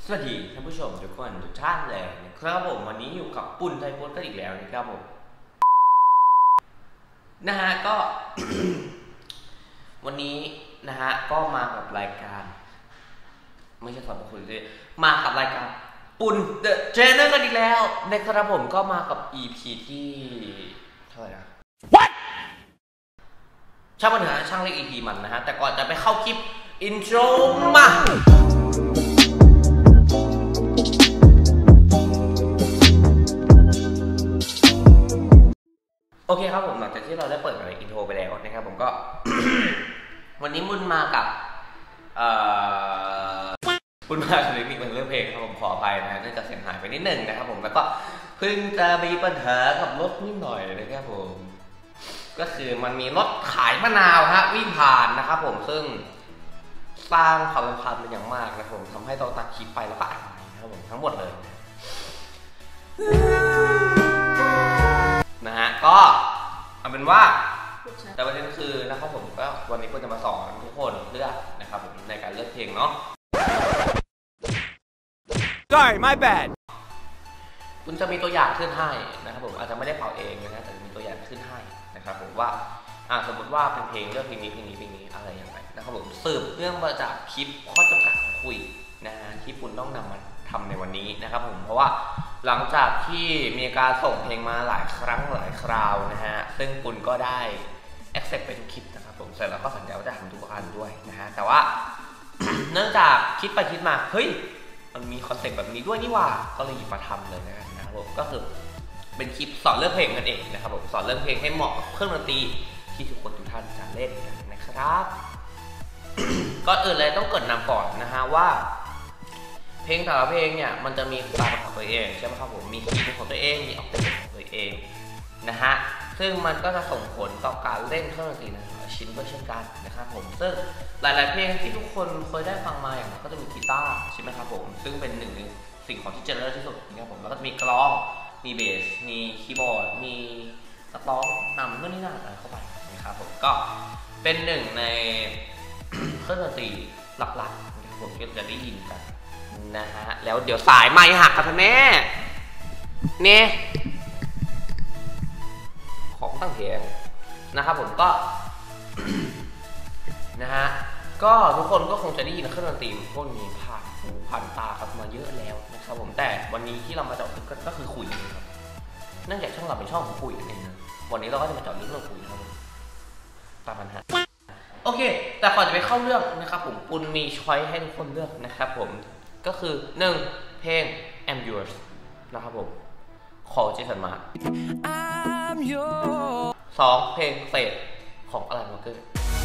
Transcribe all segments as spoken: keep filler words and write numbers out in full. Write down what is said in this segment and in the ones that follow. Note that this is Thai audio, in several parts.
สวัสดีท่านผู้ชมทุกคนทุกท่านเลยนะครับผมวันนี้อยู่กับปุ่นไทยโพสต์กันอีกแล้วนะครับผมนะฮะก็ วันนี้นะฮะก็มากับรายการไม่ใช่สอนคุยเลยมากับรายการปุ่นเดอะเทรนเนอร์กันอีกแล้วนะครับผมก็มากับ อี พี ที่เท่าไหร่นะ What ช่างมันนะช่างเล็ก อี พี มันนะฮะแต่ก่อนจะไปเข้าคลิปอินโทรมาโอเคครับผมหลังจากที่เราได้เปิดอะไรอินโทรไปแล้วนะครับผมก็ วันนี้มุนมากับเอ่อมุนมากับเทคนิคเรื่องเพลงครับผมขออภัยนะฮะเนื่องจากเสียงหายไปนิดหนึ่งนะครับผมแล้วก็เพิ่งจะมีปัญหากับรถนิดหน่อยนะครับผมก็คือมันมีรถขายมะนาวฮะวิ่งผ่านนะครับผมซึ่งสร้างความรำคาญเป็นอย่างมากนะครับผมทำให้ต้องตัดคลิปไปแล้วก็อัดใหม่นะครับผมทั้งหมดเลยนะฮะก็เอาเป็นว่าแต่ประเด็นคือนะครับผมก็วันนี้ก็จะมาสอนทุกคนเลือกนะครับผมในการเลือกเพลงเนาะ Sorry my bad คุณจะมีตัวอย่างขึ้นให้นะครับผมอาจจะไม่ได้เป่าเองนะแต่จะมีตัวอย่างขึ้นให้นะครับผมว่าอ่าสมมติว่าเป็นเพลงเลือกเพลงนี้เพลงนี้เพลงนี้อะไรอย่างไรนะครับผมสืบเรื่องมาจากคลิปข้อจำกัดของคุยนะฮะที่คุณต้องนำมาทำในวันนี้นะครับผมเพราะว่าหลังจากที่มีการส่งเพลงมาหลายครั้งหลายคราวนะฮะซึ่งคุณก็ได้ accept ไปทุกคลิปนะครับผมเสร็จแล้วก็สัญญาว่าจะทำทุกอันด้วยนะฮะแต่ว่า เนื่องจากคิดไปคิดมาเฮ้ยมันมีคอนเซ็ปต์แบบนี้ด้วยนี่ว่าก็เลยหยิบมาทำเลยนะครับผมก็คือเป็นคลิปสอนเรื่องเพลงนั่นเองนะครับผมสอนเรื่องเพลงให้เหมาะกับเครื่องดนตรีที่ทุกคนทุกท่านจะเล่นกันนะครับ ก่อนอื่นเลยต้องเกริ่นนำก่อนนะฮะว่าเพลงแต่ละเพลงเนี่ยมันจะมีสไตล์ของตัวเองใช่ไหมครับผมมีคีย์ของตัวเองมีออกเทปของตัวเองนะฮะซึ่งมันก็จะส่งผลต่อการเล่นเครื่องดนตรีในแต่ละชิ้นด้วยเช่นกันนะครับผมซึ่งหลายๆเพลงที่ทุกคนเคยได้ฟังมาอย่างก็จะมีกีตาร์ใช่ไหมครับผมซึ่งเป็นหนึ่งในสิ่งของที่เจริญที่สุดนะครับผมแล้วก็จะมีกลองมีเบสมีคีย์บอร์ดมีนักร้องนำนู่นนี่นั่นอะไรเข้าไปนะครับผมก็เป็นหนึ่งในเครื่องดนตรีหลักๆที่ผมจะได้ยินกันนะฮะแล้วเดี๋ยวสายไม้หักครับแม่เนี่ยของตั้งเถียงนะครับผมก็ นะฮะก็ทุกคนก็คงจะได้ยินเครื่องดนตรีพวกนี้ผ่านหูผ่านตาครับมาเยอะแล้วนะครับผมแต่วันนี้ที่เรามาเจาะลึกก็คือคุยครับเนื่องจากช่องเราเป็นช่องของคุยนั่นเองนะวันนี้เราก็จะมาเจาะลึกเรื่องคุยครับตามปัญหาโอเคแต่ก่อนจะไปเข้าเรื่องนะครับผมปุณมีช้อยให้ทุกคนเลือกนะครับผมก็คือหนึ่งเพลง I'm Yours นะครับผมของเจสันมาร์สองเพลงเฟดของอลันวอลเกอร์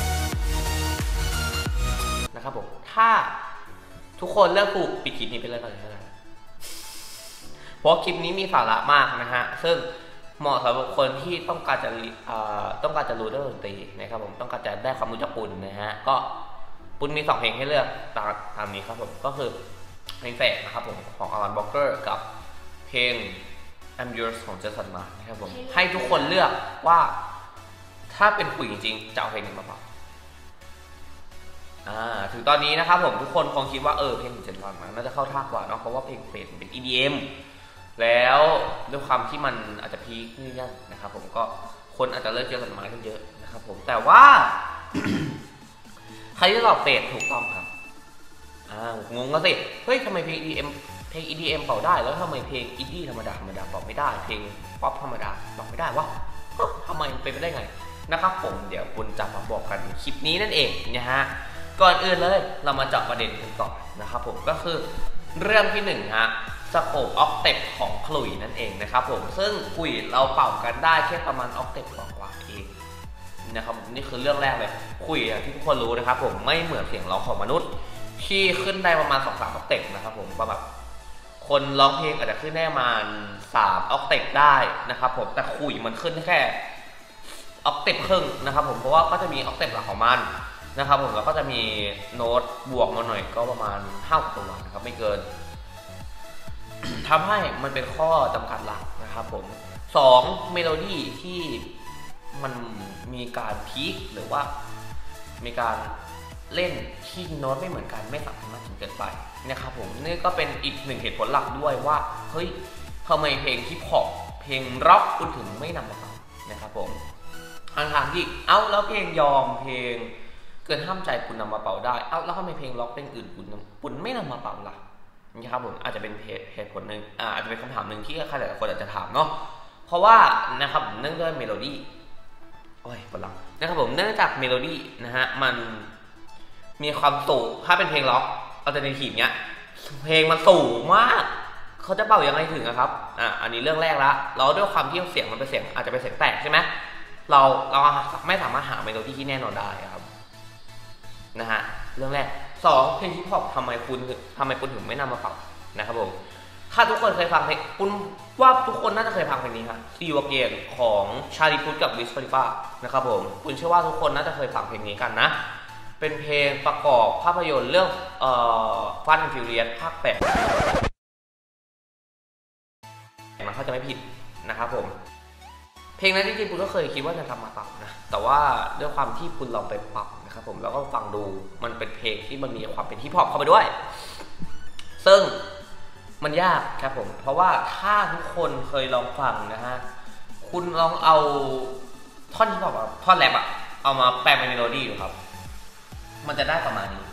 นะครับผมถ้าทุกคนเลือกถูกปิดคลิปนี้ไปเลยก่อนนะครับเพราะคลิปนี้มีสาระมากนะฮะซึ่งเหมาะสำหรับคนที่ต้องการจะต้องการจะรู้เรื่องดนตรีนะครับผมต้องการจะได้ความรู้จากปุณนะฮะก็ปุณมีสองเพลงให้เลือกตามตามนี้ครับผมก็คือเพลงเฟดนะครับผมของอลันวอลเกอร์กับเพลง I'm Yours ของเจสันมาร์นะครับผมให้ทุกคนเลือกว่าถ้าเป็นคุยจริงๆจะเอาเพลงนี้มาเปล่าอ่าถึงตอนนี้นะครับผมทุกคนคงคิดว่าเออเพลงของเจสันมาร์น่าจะเข้าท่ากว่าเนาะเพราะว่าเพลงเฟดเป็น อี ดี เอ็ม แล้วด้วยความที่มันอาจจะพีคนี่นั่นนะครับผมก็คนอาจจะเลิกเจสันมาร์กันเยอะนะครับผมแต่ว่า ใครที่ตอบเฟดถูกต้องครับอ่างงก็สิเฮ้ยทำไมเพลง อี ดี เอ็ม เพลง อี ดี เอ็ม เป่าได้แล้วทำไมเพลงอินดี้ธรรมดาธรรมดาเป่าไม่ได้เพลงป๊อปธรรมดาเป่าไม่ได้วะทำไมเป็นไปได้ไงนะครับผมเดี๋ยวคุณจะมาบอกกันคลิปนี้นั่นเองนะฮะก่อนอื่นเลยเรามาเจาะประเด็นกันก่อนนะครับผมก็คือเรื่องที่หนึ่งฮะสโคปออกเทปของขลุ่ยนั่นเองนะครับผมซึ่งคุยเราเป่ากันได้แค่ประมาณออกเทปกว่าๆเองนะครับนี่คือเรื่องแรกเลยคุยที่ทุกคนรู้นะครับผมไม่เหมือนเสียงร้องของมนุษย์ที่ขึ้นได้ประมาณสองสามออกเทปนะครับผมว่าแบบคนร้องเพลงอาจจะขึ้นได้ประมาณสามออกเทปได้นะครับผมแต่คุยมันขึ้นแค่ออกเทปครึ่งนะครับผมเพราะว่าก็จะมีออกเทปหลักของมันนะครับผมแล้วก็จะมีโน้ตบวกมาหน่อยก็ประมาณห้าตัวนะครับไม่เกินทำให้มันเป็นข้อจำกัดหลักนะครับผมสองเมโลดี้ที่มันมีการพีคหรือว่ามีการเล่นที่โน้ตไม่เหมือนกันไม่สำคัญมากจนเกินไปนะครับผมนี่ก็เป็นอีกหนึ่งเหตุผลหลักด้วยว่าเฮ้ยทำไมเพลงฮิปฮอปเพลงร็อกคุณถึงไม่นำมาเป่านะครับผมทางทางที่เอ้าแล้วเพลงยอมเพลงเกินห้ามใจคุณนำมาเป่าได้เอ้าแล้วทำไมเพลงร็อกเพลงอื่นคุณคุณไม่นำมาเป่าล่ะนี่ครับผมอาจจะเป็นเหตุผลหนึ่งอ่าอาจจะเป็นคำถามหนึ่งที่ใครหลายคนอาจจะถามเนาะเพราะว่านะครับเนื่องด้วยเมโลดี้โอ้ยปวดหลังนะครับผมเนื่องจากเมโลดี้นะฮะมันมีความสูงถ้าเป็นเพลงล็อกอัลเทอร์เนทีฟเนี้ยเพลงมันสูงมากเขาจะเป่ายังไงถึงนะครับอ่ะอันนี้เรื่องแรกละแล้วด้วยความที่เสียงมันเป็นเสียงอาจจะเป็นเสียงแตกใช่ไหมเราเราไม่สามารถหาเมโลดี้ที่แน่นอนได้ครับนะฮะเรื่องแรกสองเพลงฮิปฮอปทำไมคุณทำไมคุณถึงไม่นำมาเป่านะครับผมถ้าทุกคนเคยฟังเพลงคุณว่าทุกคนน่าจะเคยฟังเพลงนี้ครับซีวอเกียนของชาลีพุทธกับวิสฟาริฟ้านะครับผมคุณเชื่อว่าทุกคนน่าจะเคยฟังเพลงนี้กันนะเป็นเพลงประกอบภาพยนตร์เรื่องเอ่อฟาสต์แอนด์ฟิวเรียสภาคแปดมันเขาจะไม่ผิดนะครับผมเพลงนั้นจริงๆคุณก็เคยคิดว่าจะทำมาปรับนะแต่ว่าด้วยความที่คุณลองไปปรับนะครับผมแล้วก็ฟังดูมันเป็นเพลงที่มันมีความเป็นฮิปฮอปเข้าไปด้วยซึ่งมันยากครับผมเพราะว่าถ้าทุกคนเคยลองฟังนะฮะคุณลองเอาท่อนฮิปฮอปท่อนแรปอะเอามาแปลงเป็นเมโลดี้ดูครับมันจะได้ประมาณนี้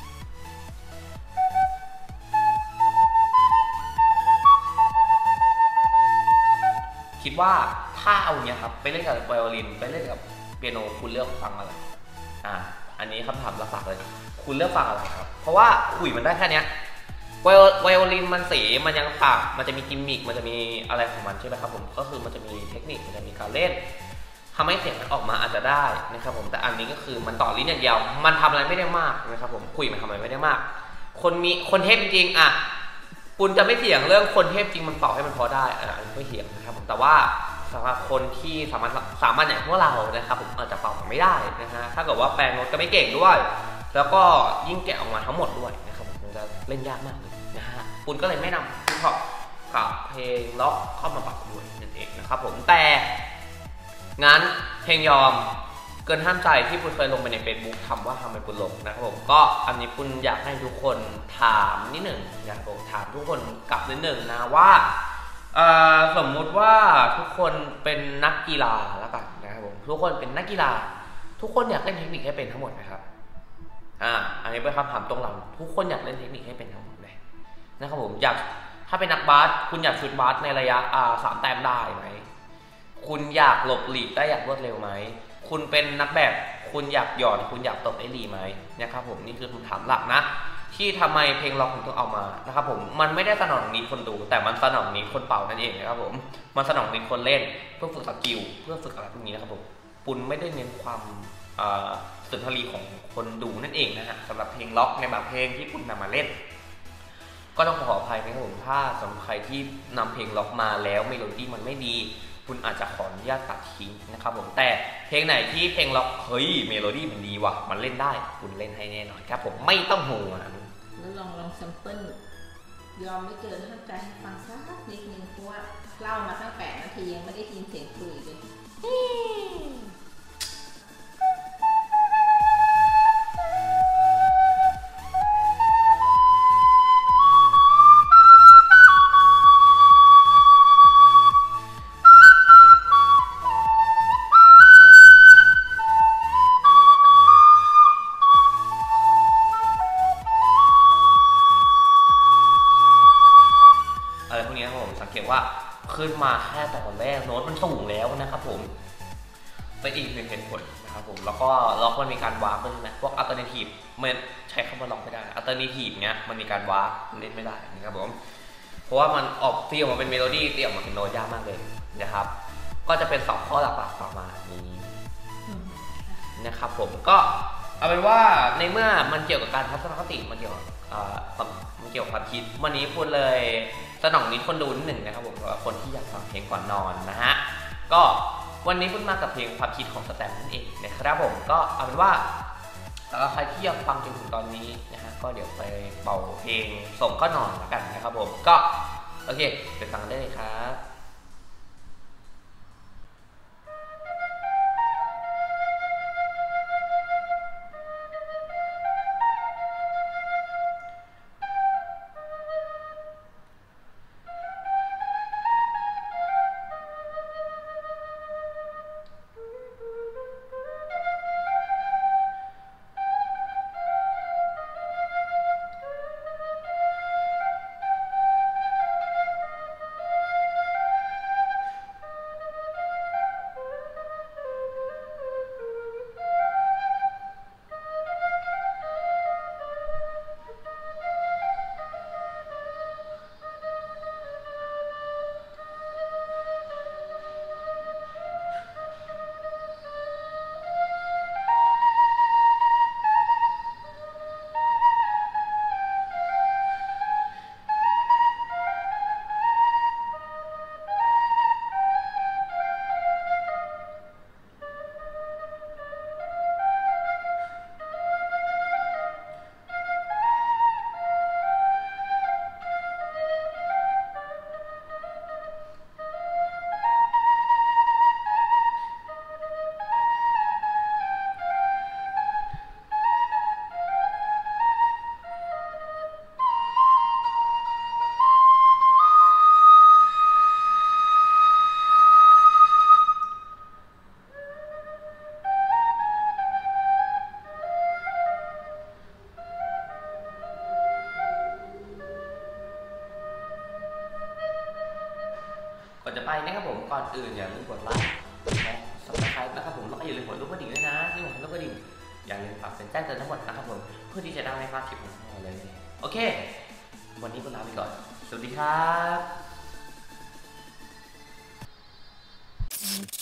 คิดว่าถ้าเอาเนี้ยครับไปเล่นกับไวโอลินไปเล่นกับเปียโนคุณเลือกฟังอะไรอ่าอันนี้คำถามหลักๆเลยคุณเลือกฟังอะไรครับเพราะว่าขุยมันได้แค่เนี้ยไวโอลินมันสีมันยังปากมันจะมีกิมมิคมันจะมีอะไรของมันใช่ไหมครับผมก็คือมันจะมีเทคนิคมันจะมีการเล่นทำให้เสียงมันออกมาอาจจะได้นะครับผมแต่อันนี้ก็คือมันต่อลิ้นอย่างเดียวมันทำอะไรไม่ได้มากนะครับผมขุยมันทำอะไรไม่ได้มากคนมีคนเทพจริงๆอ่ะคุณจะไม่เถียงเรื่องคนเทพจริงมันเป่าให้มันพอได้อ่ะอันนี้ไม่เถียงนะครับผมแต่ว่าสำหรับคนที่สามารถสามารถอย่างพวกเรานะครับผมอาจจะเป่าไม่ได้นะฮะถ้าเกิดว่าแปลงโน้ตก็ไม่เก่งด้วยแล้วก็ยิ่งแกะออกมาทั้งหมดด้วยนะครับผมมันจะเล่นยากมากเลยนะฮะคุณก็เลยไม่นำฮิปฮอปกับเพลงล็อกเข้ามาปรับด้วยนั่นเองนะครับผมแต่งั้นเพลงยอมเกินห้ามใจที่คุณเคยลงไปใน Facebook ทำว่าทำไมคุณลงนะครับผมก็อันนี้คุณอยากให้ทุกคนถามนิดหนึ่งอยากถามทุกคนกลับนิดหนึ่งนะว่าสมมุติว่าทุกคนเป็นนักกีฬาแล้วกันนะครับผมทุกคนเป็นนักกีฬาทุกคนอยากเล่นเทคนิคให้เป็นทั้งหมดไหมครับอ่าอันนี้เป็นคำถามตรงหลังทุกคนอยากเล่นเทคนิคให้เป็นทั้งหมดเลยนะครับผมอยากถ้าเป็นนักบาสคุณอยากชุดบาสในระยะอ่าสามแต้มได้ไหมคุณอยากหลบหลีกได้อย่างรวดเร็วไหมคุณเป็นนักแบบคุณอยากหย่อนคุณอยากตบได้ดีไหมนะครับผมนี่คือคำถามหลักนะที่ทำไมเพลงล็อกถึงต้องเอามานะครับผมมันไม่ได้สนองนิดคนดูแต่มันสนองนิดคนเป่านั่นเองนะครับผมมันสนองนิดคนเล่นเพื่อฝึกสกิลเพื่อฝึกอะไรพวกนี้นะครับผมปุณไม่ได้เน้นความสุนทรีของคนดูนั่นเองนะฮะสำหรับเพลงล็อกในบางเพลงที่คุณนำมาเล่นก็ต้องขออภัยนะครับผมถ้าสำหรับใครที่นำเพลงล็อกมาแล้วเมโลดี้มันไม่ดีคุณอาจจะขออนุญาตตัดทิ้งนะครับผมแต่เพลงไหนที่เพลงล็อกเฮ้ยเมโลดี้มันดีว่ะมันเล่นได้คุณเล่นให้แน่นอนครับผมไม่ต้องห่วงแล้วลองลองซัมเปิลยอมไม่เกินห้ามใจให้ฟังสักนิดนึงเพราะว่าเล่ามาตั้งแปดนาทียังไม่ได้ยินเสียงคุยเลยอะไรพวกนี้ครับผมสังเกตว่าขึ้นมาแค่ตอนแรกโน้ตมันสูงแล้วนะครับผมเป็นอีกหนึ่งเหตุผลนะครับผมแล้วก็ล็อกมันมีการวาร์ปด้วยใช่ไหมพวกอัลเทอร์เนทีฟมันใช้คำว่าล็อกไม่ได้อัลเทอร์เนทีฟเนี้ยมันมีการวาร์ปเล่นไม่ได้นะครับผมเพราะว่ามันออกเตียออกมาเป็นเมโลดี้เตียออกมาเป็นโน้ตยากมากเลยนะครับก็จะเป็นสองข้อหลักๆประมาณนี้นะครับผมก็เอาเป็นว่าในเมื่อมันเกี่ยวกับการทัศนคติมันเกี่ยวกับมันเกี่ยวกับความคิดวันนี้พูดเลยสนองนิดคนดูนิดหนึ่งนะครับผมว่าคนที่อยากฟังเพลงก่อนนอนนะฮะก็วันนี้พูดมากับเพลงความคิดของสแตมนั่นเองนะครับผมก็เอาเป็นว่าใครที่อยากฟังจนถึงตอนนี้นะฮะก็เดี๋ยวไปเป่าเพลงส่งเข้านอนแล้วกันนะครับผมก็โอเคไปฟังได้เลยครับก่อนจะไปนะครับผมก่อนอื่นอย่าลืมกดไลค์กดแชร์ซับสไครต์นะครับผมแล้วก็อย่าลืมกดรูปกระดิ่งด้วยนะที่ผมทำรูปกระดิ่งอย่าลืมปรับเป็นแจ้งเตือนทั้งหมดนะครับผมเพื่อที่จะได้ไม่พลาดคลิปของเราเลยโอเควันนี้ก็ลาไปก่อนสวัสดีครับ